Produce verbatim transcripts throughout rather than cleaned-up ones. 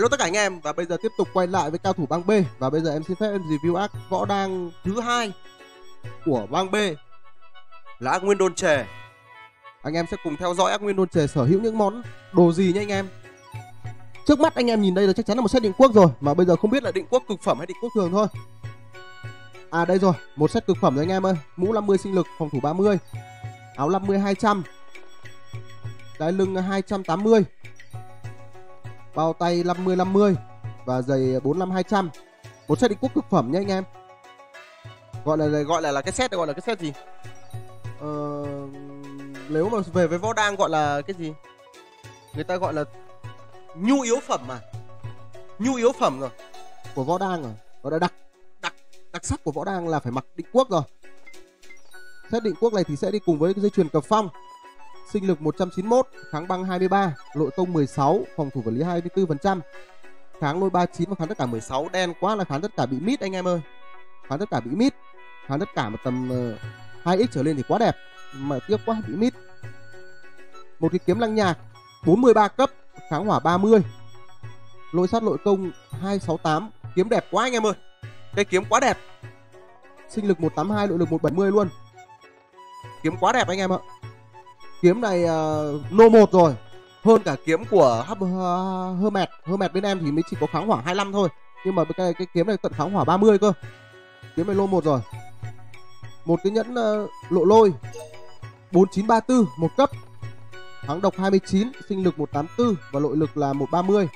Hello tất cả anh em, và bây giờ tiếp tục quay lại với cao thủ bang B. Và bây giờ em xin phép em review ác võ đang thứ hai của bang B là ác Nguyên Đôn Trề. Anh em sẽ cùng theo dõi ác Nguyên Đôn Trề sở hữu những món đồ gì nhé anh em. Trước mắt anh em nhìn đây là chắc chắn là một set định quốc rồi, mà bây giờ không biết là định quốc cực phẩm hay định quốc thường thôi. À đây rồi, một set cực phẩm rồi anh em ơi. Mũ năm mươi sinh lực, phòng thủ ba mươi, áo năm mươi hai trăm, đai lưng hai trăm tám mươi, bao tay năm mươi năm mươi và giày bốn mươi lăm hai trăm. Một set định quốc cực phẩm nhé anh em. Gọi là gọi là là cái set này gọi là cái set gì? Ờ, nếu mà về với võ đang gọi là cái gì? Người ta gọi là nhu yếu phẩm mà. Nhu yếu phẩm rồi. Của võ đang rồi. Gọi là đặc đặc đặc sắc của võ đang là phải mặc định quốc rồi. Set định quốc này thì sẽ đi cùng với cái dây chuyền cờ phong. Sinh lực một trăm chín mươi mốt, kháng băng hai mươi ba, nội công mười sáu, phòng thủ vật lý hai mươi tư phần trăm, kháng lôi ba mươi chín và kháng tất cả mười sáu. Đen quá là kháng tất cả bị mít anh em ơi. Kháng tất cả bị mít. Kháng tất cả mà tầm uh, hai x trở lên thì quá đẹp, mà tiếc quá bị mít. Một cái kiếm lăng nhạc bốn mươi ba cấp, kháng hỏa ba mươi, lôi sát nội công hai sáu tám. Kiếm đẹp quá anh em ơi. Cái kiếm quá đẹp. Sinh lực một tám hai, nội lực một bảy mươi luôn. Kiếm quá đẹp anh em ạ. Kiếm này uh, nô một rồi, hơn cả kiếm của uh, Hermes. Hermes bên em thì mới chỉ có kháng hỏa hai mươi lăm thôi, nhưng mà cái, cái kiếm này tận kháng hỏa ba mươi cơ. Kiếm này lô một rồi. Một cái nhẫn uh, lộ lôi bốn chín ba tư, một cấp, kháng độc hai mươi chín, sinh lực một tám tư và nội lực là một ba mươi.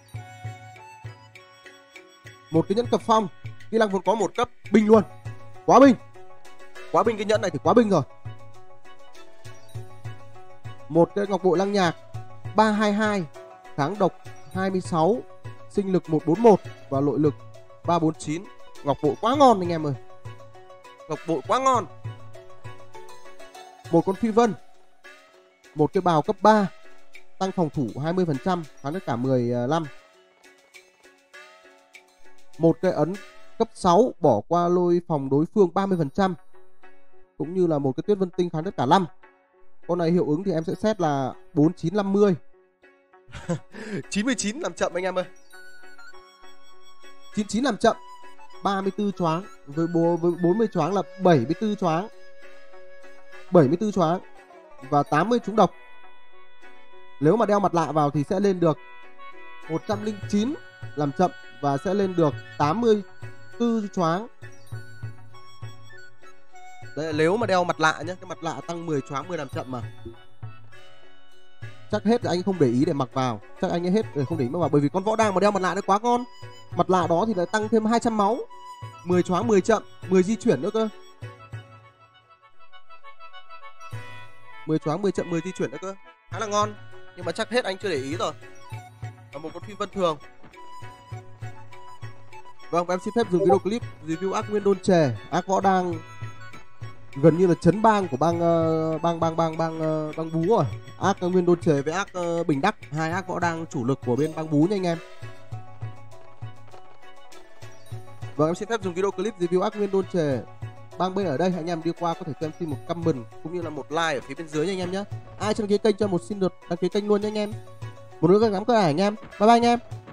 Một cái nhẫn cập phong, kỹ năng vốn có một cấp, binh luôn. Quá binh. Quá binh, cái nhẫn này thì quá binh rồi. Một cái ngọc bội lăng nhạc ba hai hai, kháng độc hai mươi sáu, sinh lực một bốn một và nội lực ba bốn chín. Ngọc bội quá ngon anh em ơi. Ngọc bội quá ngon. Một con phi vân, một cái bào cấp ba, tăng phòng thủ hai mươi phần trăm, kháng tất cả mười lăm. Một cái ấn cấp sáu, bỏ qua lôi phòng đối phương ba mươi phần trăm, cũng như là một cái tuyết vân tinh kháng tất cả năm. Con này hiệu ứng thì em sẽ set là bốn chín năm mươi. chín mươi chín làm chậm anh em ơi. chín mươi chín làm chậm, ba mươi tư choáng, với bốn mươi choáng là bảy mươi tư choáng. bảy mươi tư choáng và tám mươi trúng độc. Nếu mà đeo mặt lạ vào thì sẽ lên được một trăm lẻ chín làm chậm và sẽ lên được tám mươi tư choáng. Đấy, nếu mà đeo mặt lạ nhé, cái mặt lạ tăng mười choáng mười làm chậm mà. Chắc hết là anh không để ý để mặc vào. Chắc anh ấy hết để không để ý mặc vào, bởi vì con võ đang mà đeo mặt lạ nó quá ngon. Mặt lạ đó thì lại tăng thêm hai trăm máu, mười choáng mười chậm, mười di chuyển nữa cơ. mười choáng mười chậm, mười di chuyển nữa cơ. Khá là ngon, nhưng mà chắc hết anh chưa để ý rồi. Và một con phi vân thường. Vâng, em xin phép dừng video clip review ác Nguyên Đôn Trề, ác võ đang gần như là chấn bang của bang uh, bang bang bang bang uh, bang Bú rồi. Ác uh, Nguyên Đôn Trề với ác uh, Bình Đắc, hai ác võ đang chủ lực của bên bang Bú nha anh em. Vâng, em xin phép dùng video clip review ác Nguyên Đôn Trề bang B ở đây. Anh em đi qua có thể cho em xin một comment cũng như là một like ở phía bên dưới nha anh em nhé. Ai chưa đăng ký kênh cho một xin lượt đăng ký kênh luôn nha anh em. Một nữa cảm ơn các anh em. Bye bye anh em.